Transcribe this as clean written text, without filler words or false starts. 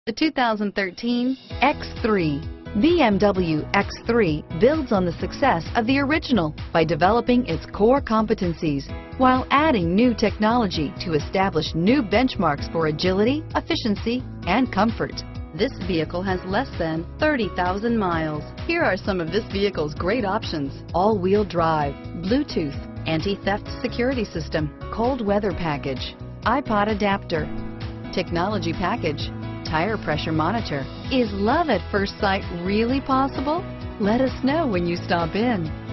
The 2013 X3. BMW X3 builds on the success of the original by developing its core competencies while adding new technology to establish new benchmarks for agility, efficiency, and comfort. This vehicle has less than 30,000 miles. Here are some of this vehicle's great options: all-wheel drive, Bluetooth, anti-theft security system, cold weather package, iPod adapter, technology package, tire pressure monitor. Is love at first sight really possible? Let us know when you stop in.